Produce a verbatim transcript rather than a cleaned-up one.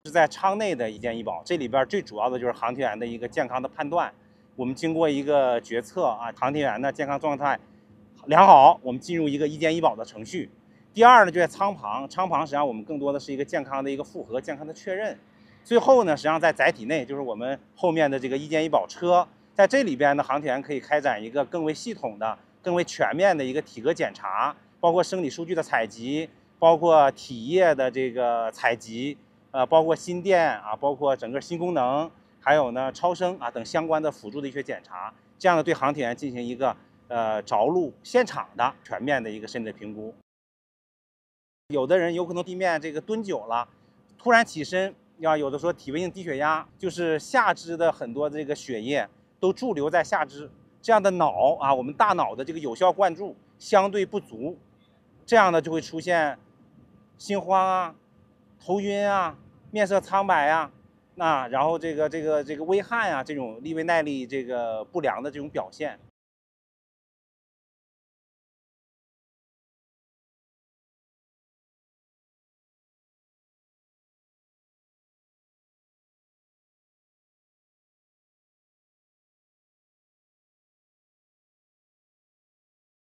是在舱内的一件医保，这里边最主要的就是航天员的一个健康的判断。我们经过一个决策啊，航天员的健康状态良好，我们进入一个一件医保的程序。第二呢，就在舱旁，舱旁实际上我们更多的是一个健康的一个复核、健康的确认。最后呢，实际上在载体内，就是我们后面的这个一件医保车，在这里边呢，航天员可以开展一个更为系统的、更为全面的一个体格检查，包括生理数据的采集，包括体液的这个采集。呃，包括心电啊，包括整个心功能，还有呢超声啊等相关的辅助的一些检查，这样呢对航天员进行一个呃着陆现场的全面的一个身体评估。有的人有可能地面这个蹲久了，突然起身，要有的说体位性低血压，就是下肢的很多这个血液都驻留在下肢，这样的脑啊，我们大脑的这个有效灌注相对不足，这样呢就会出现心慌啊、头晕啊、面色苍白啊，那然后这个这个这个微汗啊，这种力位耐力这个不良的这种表现。